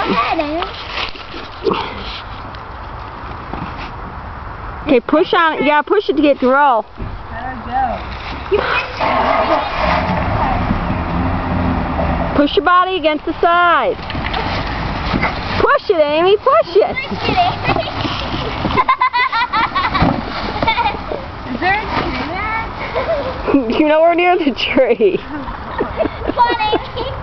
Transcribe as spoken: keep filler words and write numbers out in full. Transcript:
ahead, Amy. Okay, push on it. You gotta push it to get to roll. How'd it go? Push your body against the side. Push it, Amy. Push it. Push it, Amy. Is there a tree there? You're nowhere near the tree. Funny.